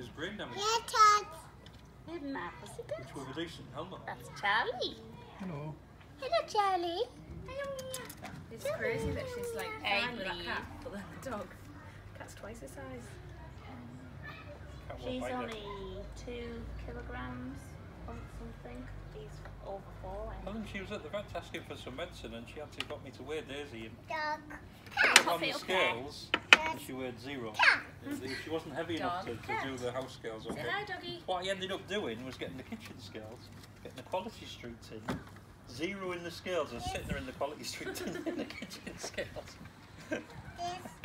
his brain damage. Isn't that pussycat? Which was a decent helmet. That's Charlie. Hello. Hello, Charlie. It's crazy that she's like fine with that cat, but then the dog, cat's twice the size. Cat won't She's bite you. only 2 kilograms, point something. He's over 4. I think she was at the vet asking for some medicine and she actually got me to weigh Daisy and Dog. put her on Coffee, the okay. scales and she weighed 0. She wasn't heavy enough to do the house scales on Say her. hi, doggy. What I ended up doing was getting the kitchen scales, getting the quality street tin, 0 in the scales and sitting her in the quality street tin in the kitchen scales.